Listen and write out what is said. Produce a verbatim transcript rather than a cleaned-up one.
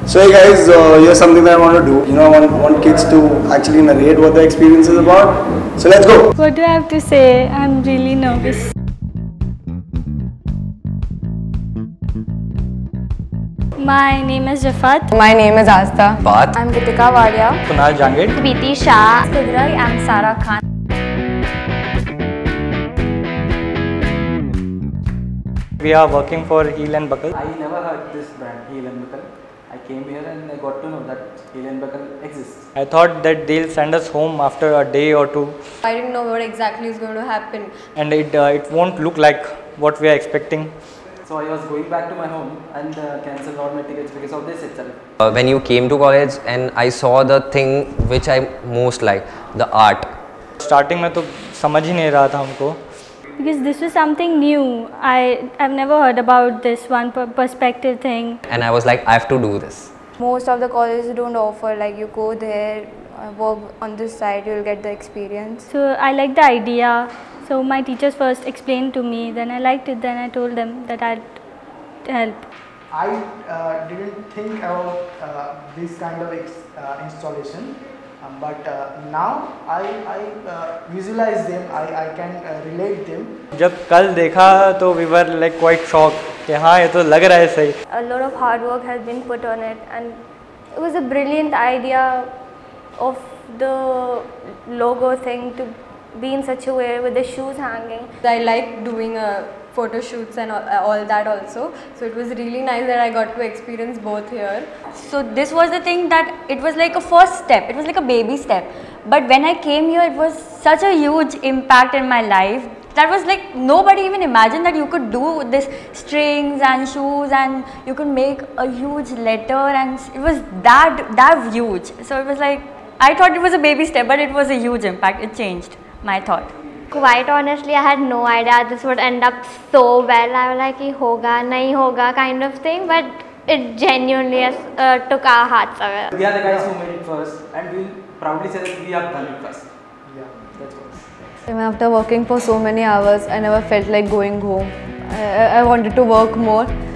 So hey guys, uh, here's something that I want to do. You know, I want, want kids to actually narrate what the experience is about. So let's go. What do I have to say? I'm really nervous. My name is Riffat. My name is Aastha. Parth. I'm Gitika Wadia. Dwiti, Shah. Kudrat. I'm Sarah Khan. We are working for Heel and Buckle. I never heard this brand, Heel and Buckle. I came here and I got to know that Heel and Buckle exists. I thought that they'll send us home after a day or two. I didn't know what exactly is going to happen. And it, uh, it won't look like what we are expecting. So I was going back to my home and uh, cancelled all my tickets because of this itself. Uh, when you came to college and I saw the thing which I most like, the art. Starting में तो समझ ही नहीं रहा था हमको. Because this was something new. I, I've never heard about this one per perspective thing. And I was like, I have to do this. Most of the colleges don't offer, like you go there, uh, work on this side, you'll get the experience. So I liked the idea. So my teachers first explained to me, then I liked it, then I told them that I'd help. I uh, didn't think about uh, this kind of ex uh, installation, um, but uh, now I, I uh, visualize them, I, I can uh, relate them. जब कल देखा तो we were like quite shocked कि हाँ ये तो लग रहा है सही. A lot of hard work has been put on it, and it was a brilliant idea of the logo thing to be in such a way with the shoes hanging. I like doing uh, photo shoots and all, all that also. So it was really nice that I got to experience both here. So this was the thing that it was like a first step. It was like a baby step. But when I came here, it was such a huge impact in my life. That was like nobody even imagined that you could do this strings and shoes and you could make a huge letter, and it was that that huge. So it was like I thought it was a baby step, but it was a huge impact. It changed my thought. Quite honestly, I had no idea this would end up so well. I was like, hoga, nahi hoga kind of thing, but it genuinely uh, took our hearts away. We are the guys who made it first, and we'll proudly say that we have done it first. Yeah, that's what. After working for so many hours, I never felt like going home. I, I wanted to work more.